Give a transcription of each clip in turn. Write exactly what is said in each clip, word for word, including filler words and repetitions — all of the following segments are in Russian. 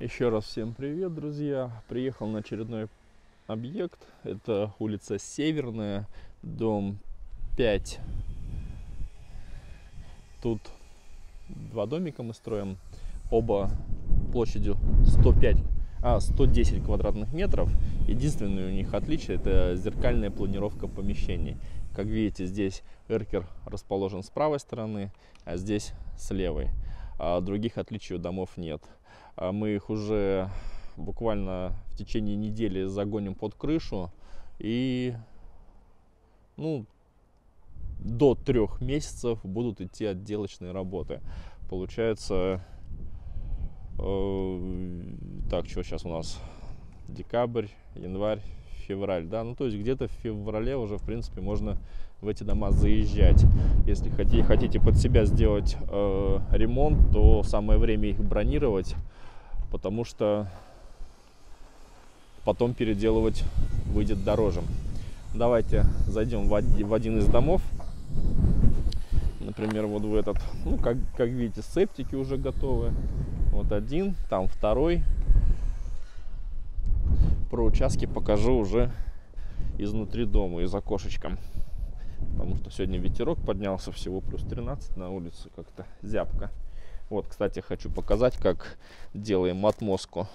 Еще раз всем привет, друзья! Приехал на очередной объект. Это улица Северная, дом пять. Тут два домика мы строим, оба площадью сто пять, а, сто десять квадратных метров. Единственное у них отличие — это зеркальная планировка помещений. Как видите, здесь эркер расположен с правой стороны, а здесь с левой. А других отличий у домов нет. Мы их уже буквально в течение недели загоним под крышу, и ну, до трех месяцев будут идти отделочные работы. Получается, э, так, что сейчас у нас? Декабрь, январь, февраль, да, ну то есть где-то в феврале уже, в принципе, можно в эти дома заезжать. Если хотите, хотите под себя сделать э, ремонт, то самое время их бронировать, потому что потом переделывать выйдет дороже. Давайте зайдем в один, в один из домов. Например, вот в этот. Ну, как, как видите, септики уже готовы. Вот один, там второй. Про участки покажу уже изнутри дома, из окошечка. Потому что сегодня ветерок поднялся, всего плюс тринадцать на улице, как-то зябко. Вот, кстати, хочу показать, как делаем отмостку.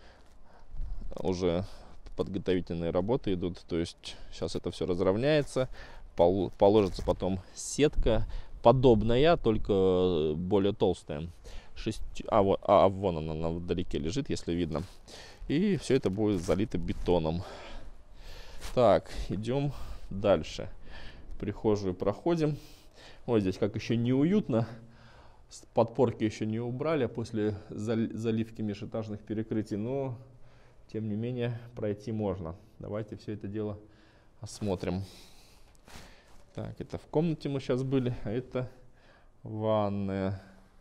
Уже подготовительные работы идут, то есть сейчас это все разровняется, положится потом сетка подобная, только более толстая. Шесть... А, вот, а вон она, она вдалеке лежит, если видно. И все это будет залито бетоном. Так, идем дальше. Прихожую проходим. Вот здесь как еще неуютно. Подпорки еще не убрали после заливки межэтажных перекрытий, но тем не менее пройти можно. Давайте все это дело осмотрим. Так, это в комнате мы сейчас были, а это ванная.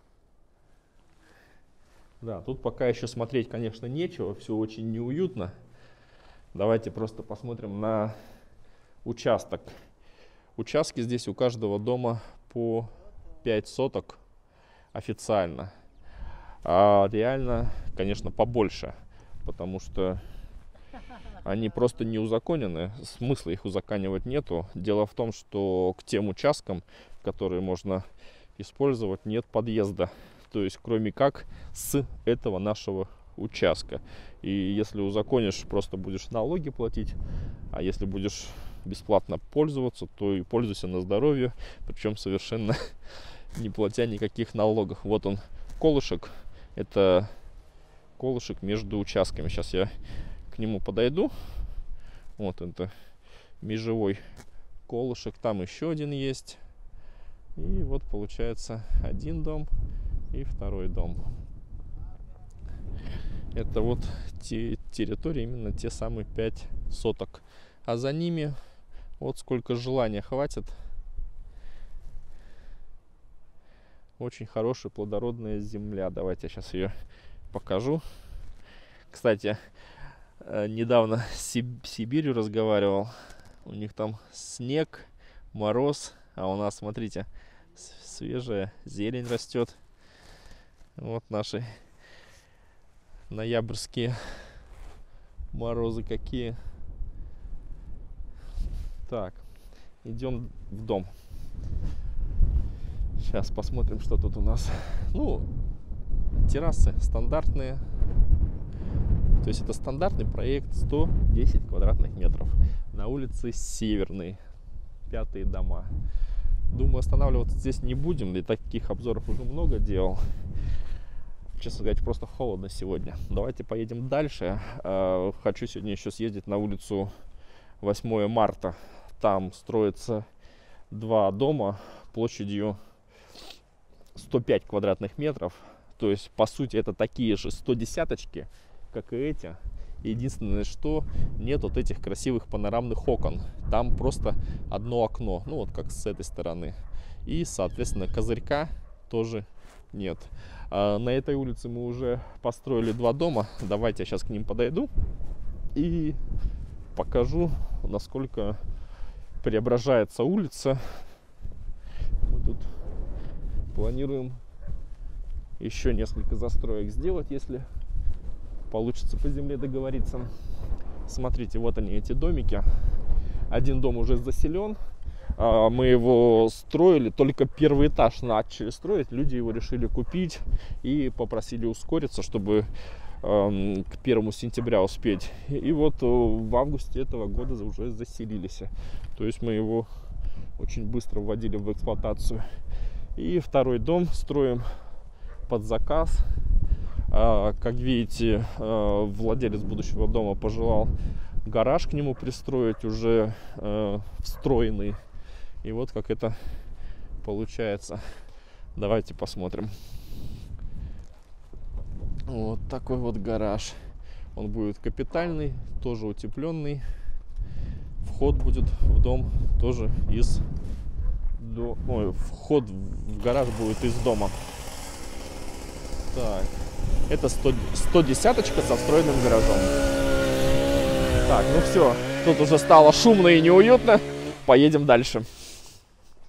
Да, тут пока еще смотреть, конечно, нечего, все очень неуютно. Давайте просто посмотрим на участок. Участки здесь у каждого дома по пять соток официально. А реально, конечно, побольше, потому что они просто не узаконены. Смысла их узаконивать нету. Дело в том, что к тем участкам, которые можно использовать, нет подъезда. То есть, кроме как с этого нашего участка. И если узаконишь, просто будешь налоги платить. А если будешь бесплатно пользоваться, то и пользуйся на здоровье. Причем совершенно не платя никаких налогов. Вот он, колышек. Это колышек между участками. Сейчас я к нему подойду. Вот это межевой колышек. Там еще один есть. И вот получается один дом и второй дом. Это вот те территории, именно те самые пять соток. А за ними вот сколько желания хватит. Очень хорошая плодородная земля. Давайте я сейчас ее покажу. Кстати, недавно с Сибирью разговаривал. У них там снег, мороз. А у нас, смотрите, свежая зелень растет. Вот наши ноябрьские морозы какие. Так, идем в дом. Сейчас посмотрим, что тут у нас. Ну, террасы стандартные. То есть это стандартный проект, сто десять квадратных метров. На улице Северной, пятые дома. Думаю, останавливаться здесь не будем. Для таких обзоров уже много делал. Честно сказать, просто холодно сегодня. Давайте поедем дальше. Хочу сегодня еще съездить на улицу восьмое марта. Там строится два дома площадью сто пять квадратных метров. То есть, по сути, это такие же сто десяточки, как и эти. Единственное, что нет вот этих красивых панорамных окон. Там просто одно окно, ну вот как с этой стороны. И, соответственно, козырька тоже нет. А на этой улице мы уже построили два дома. Давайте я сейчас к ним подойду и покажу, насколько преображается улица. Мы тут планируем еще несколько застроек сделать, если получится по земле договориться. Смотрите, вот они, эти домики. Один дом уже заселен. Мы его строили, только первый этаж начали строить. Люди его решили купить и попросили ускориться, чтобы э, к первому сентября успеть. И вот в августе этого года уже заселились. То есть мы его очень быстро вводили в эксплуатацию. И второй дом строим под заказ. Как видите, владелец будущего дома пожелал гараж к нему пристроить, уже встроенный. И вот как это получается. Давайте посмотрим. Вот такой вот гараж. Он будет капитальный, тоже утепленный. Вход будет в дом тоже из... До... Ой, вход в гараж будет из дома. Так. Это сто десяточка со встроенным гаражом. Так, ну все. Тут уже стало шумно и неуютно. Поедем дальше.